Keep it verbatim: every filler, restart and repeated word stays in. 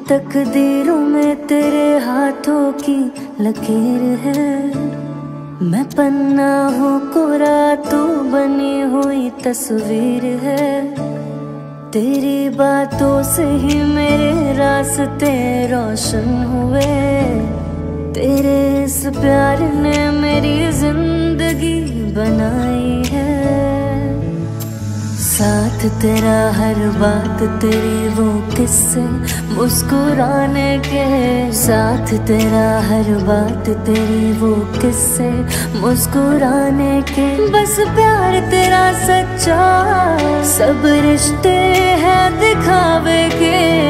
तकदीरों में तेरे हाथों की लकीर है। मैं पन्ना हूँ कोरा, तू बनी हुई तस्वीर है। तेरी बातों से ही मेरे रास्ते रोशन हुए। तेरे इस प्यार ने मेरी जिंदगी बनाई है। साथ तेरा हर बात तेरी वो किस्से मुस्कुराने के। साथ तेरा हर बात तेरी वो किस्से मुस्कुराने के। बस प्यार तेरा सच्चा, सब रिश्ते हैं दिखावे के।